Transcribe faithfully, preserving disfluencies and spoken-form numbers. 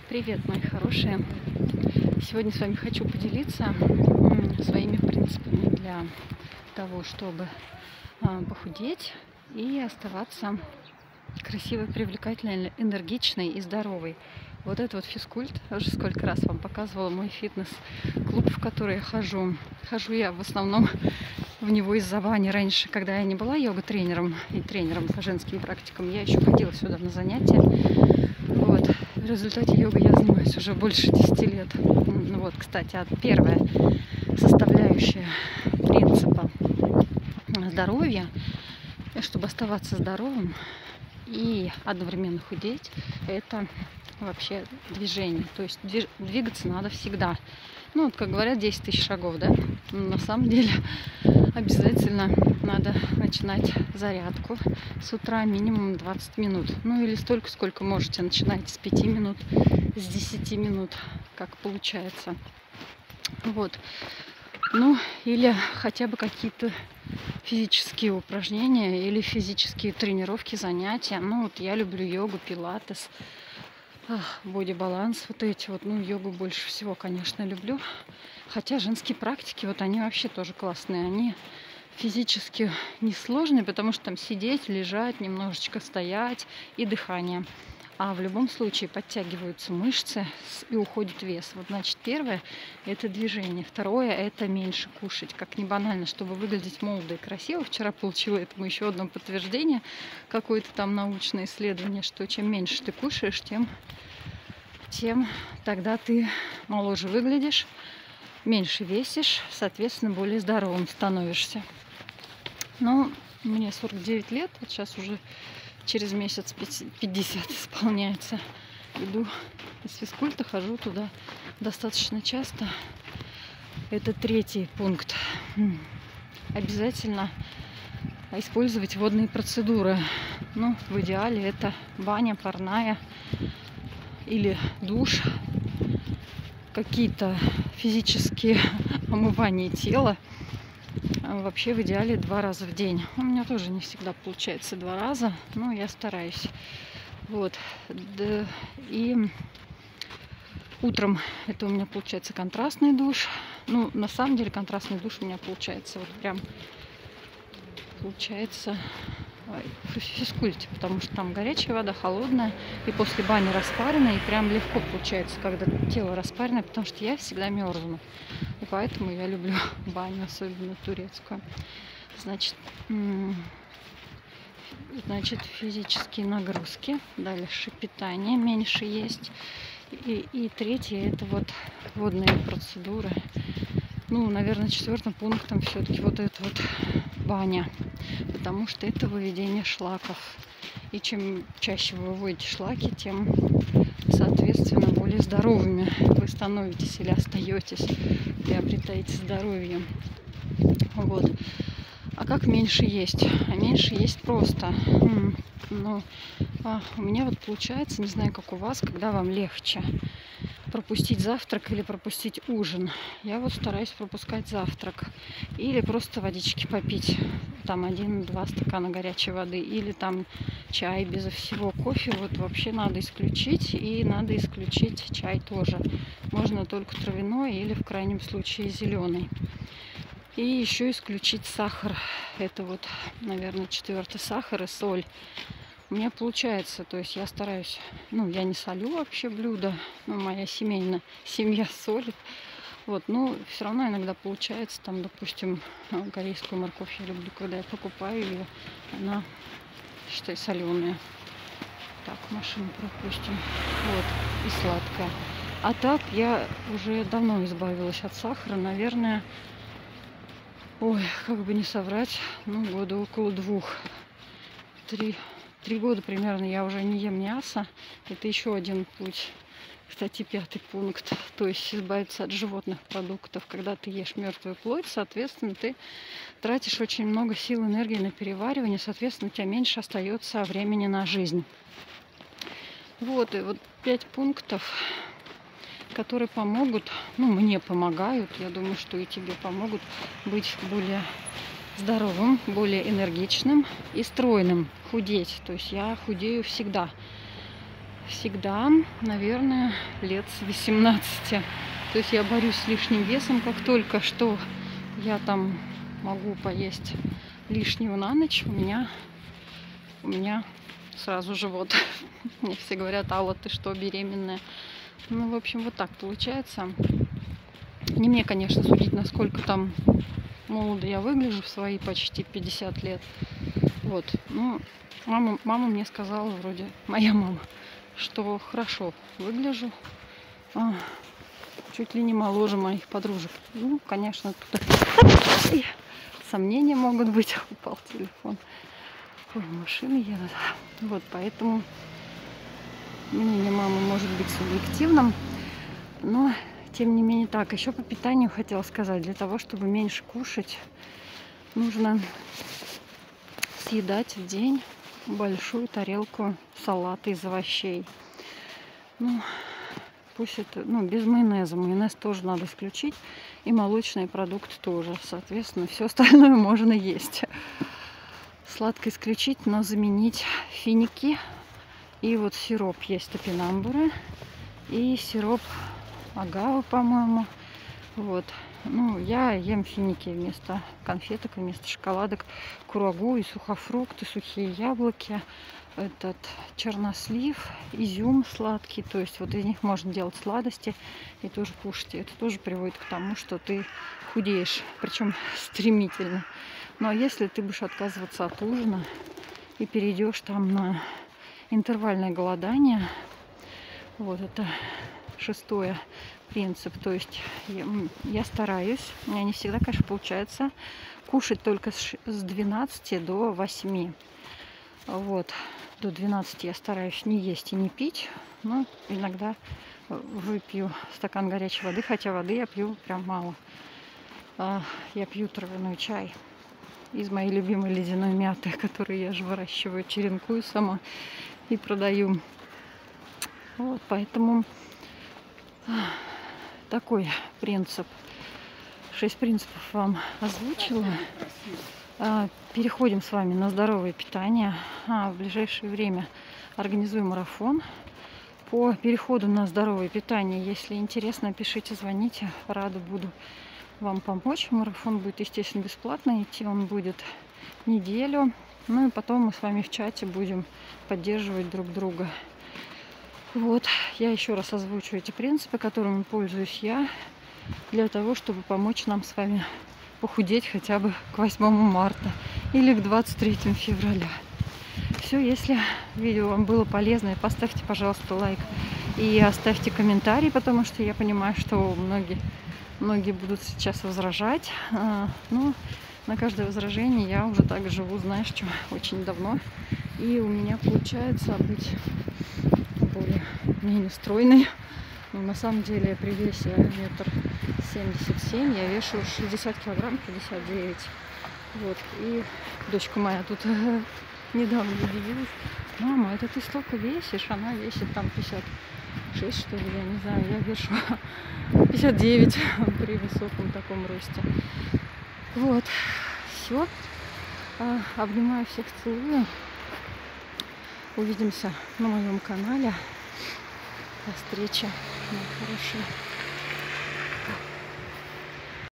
Привет, мои хорошие! Сегодня с вами хочу поделиться м, своими принципами для того, чтобы а, похудеть и оставаться красивой, привлекательной, энергичной и здоровой. Вот это вот физкульт, уже сколько раз вам показывала мой фитнес-клуб, в который я хожу. Хожу я в основном в него из-за Вани. Раньше, когда я не была йога-тренером и тренером по женским практикам, я еще ходила сюда на занятия. Вот. В результате йогой я занимаюсь уже больше десяти лет. Ну вот, кстати, а первая составляющая принципа здоровья, чтобы оставаться здоровым и одновременно худеть, это вообще движение. То есть двигаться надо всегда. Ну, вот, как говорят, десять тысяч шагов, да? Но на самом деле обязательно надо начинать зарядку с утра минимум двадцать минут. Ну, или столько, сколько можете. Начинайте с пяти минут, с десяти минут, как получается. Вот. Ну, или хотя бы какие-то физические упражнения или физические тренировки, занятия. Ну, вот я люблю йогу, пилатес, боди-баланс, вот эти вот. Ну, йогу больше всего, конечно, люблю. Хотя женские практики, вот они вообще тоже классные. Они физически несложные, потому что там сидеть, лежать, немножечко стоять и дыхание. А в любом случае подтягиваются мышцы и уходит вес. Вот, значит, первое – это движение. Второе – это меньше кушать. Как ни банально, чтобы выглядеть молодо и красиво. Вчера получила этому еще одно подтверждение, какое-то там научное исследование, что чем меньше ты кушаешь, тем, тем тогда ты моложе выглядишь, меньше весишь, соответственно, более здоровым становишься. Ну, мне сорок девять лет, вот сейчас уже через месяц пятьдесят исполняется. Иду из физкульта, хожу туда достаточно часто. Это третий пункт. Обязательно использовать водные процедуры. Ну, в идеале это баня парная или душ, какие-то физические омывания тела. Вообще в идеале два раза в день. У меня тоже не всегда получается два раза, но я стараюсь. Вот. Да. И утром это у меня получается контрастный душ. Ну, на самом деле контрастный душ у меня получается вот прям получается в физкульте, потому что там горячая вода, холодная, и после бани распаренная, и прям легко получается, когда тело распаренное, потому что я всегда мерзну. И поэтому я люблю баню, особенно турецкую. Значит, значит физические нагрузки, дальше питание меньше есть. И, и третье – это вот водные процедуры. Ну, наверное, четвертым пунктом все-таки вот это вот баня, потому что это выведение шлаков. И чем чаще вы выводите шлаки, тем, соответственно, более здоровыми вы становитесь или остаетесь, приобретаете здоровье. Вот. А как меньше есть? А меньше есть просто. Ну, а у меня вот получается, не знаю, как у вас, когда вам легче пропустить завтрак или пропустить ужин. Я вот стараюсь пропускать завтрак. Или просто водички попить. Там один-два стакана горячей воды. Или там чай безо всего. Кофе вот вообще надо исключить. И надо исключить чай тоже. Можно только травяной или в крайнем случае зеленый. И еще исключить сахар. Это вот, наверное, четвертый сахар и соль. У меня получается, то есть я стараюсь, ну, я не солю вообще блюда, ну, моя семейная семья солит, вот, но все равно иногда получается, там, допустим, корейскую морковь я люблю, когда я покупаю ее, она, считай, соленая. Так, машину пропустим, вот, и сладкая. А так я уже давно избавилась от сахара, наверное, ой, как бы не соврать, ну, года около двух, три. Три года примерно я уже не ем мясо. Это еще один путь. Кстати, пятый пункт. То есть избавиться от животных продуктов. Когда ты ешь мертвую плоть, соответственно, ты тратишь очень много сил, энергии на переваривание. Соответственно, у тебя меньше остается времени на жизнь. Вот, и вот пять пунктов, которые помогут, ну, мне помогают. Я думаю, что и тебе помогут быть более здоровым, более энергичным и стройным, худеть. То есть я худею всегда. всегда, наверное, лет с восемнадцати. То есть я борюсь с лишним весом, как только что я там могу поесть лишнего на ночь, у меня, у меня сразу живот. Мне все говорят: Алла, ты что, беременная? Ну, в общем, вот так получается. Не мне, конечно, судить, насколько там молодо я выгляжу в свои почти пятьдесят лет. Вот. Ну, мама, мама мне сказала, вроде, моя мама, что хорошо выгляжу. А, чуть ли не моложе моих подружек. Ну, конечно, тут сомнения могут быть. Упал телефон. Ой, машины едут. Вот, поэтому мнение мамы может быть субъективным. Но, тем не менее, так. Еще по питанию хотела сказать. Для того, чтобы меньше кушать, нужно съедать в день большую тарелку салата из овощей. Ну, пусть это, ну, без майонеза. Майонез тоже надо исключить. И молочные продукты тоже. Соответственно, все остальное можно есть. Сладкое исключить, но заменить финики. И вот сироп есть топинамбура. И сироп агавы, по-моему. Вот. Ну, я ем финики вместо конфеток, вместо шоколадок, курагу и сухофрукты, сухие яблоки, этот чернослив, изюм сладкий. То есть вот из них можно делать сладости и тоже кушать. И это тоже приводит к тому, что ты худеешь, причем стремительно. Ну, а если ты будешь отказываться от ужина и перейдешь там на интервальное голодание, вот это шестое принцип. То есть я, я стараюсь, у меня не всегда, конечно, получается, кушать только с двенадцати до восьми. Вот. До двенадцати я стараюсь не есть и не пить, но иногда выпью стакан горячей воды, хотя воды я пью прям мало. Я пью травяной чай из моей любимой ледяной мяты, которую я же выращиваю, черенкую сама и продаю. Вот, поэтому такой принцип. Шесть принципов вам озвучила. Переходим с вами на здоровое питание. А, в ближайшее время организую марафон по переходу на здоровое питание. Если интересно, пишите, звоните. Рада буду вам помочь. Марафон будет, естественно, бесплатно. Идти он будет неделю. Ну и потом мы с вами в чате будем поддерживать друг друга. Вот, я еще раз озвучу эти принципы, которыми пользуюсь я, для того, чтобы помочь нам с вами похудеть хотя бы к восьмому марта или к двадцать третьему февраля. Все, если видео вам было полезно, поставьте, пожалуйста, лайк и оставьте комментарий, потому что я понимаю, что многие, многие будут сейчас возражать. Ну, на каждое возражение я уже так живу, знаешь, что очень давно. И у меня получается быть более-менее стройной. Но на самом деле при весе метр семьдесят семь я вешу шестьдесят килограмм, пятьдесят девять. Вот. И дочка моя тут недавно удивилась: мама, это ты столько весишь? Она весит там пятьдесят шесть, что ли, я не знаю. Я вешу пятьдесят девять при высоком таком росте. Вот. Все. Обнимаю всех, целую. Увидимся на моем канале. До встречи, мои хорошие.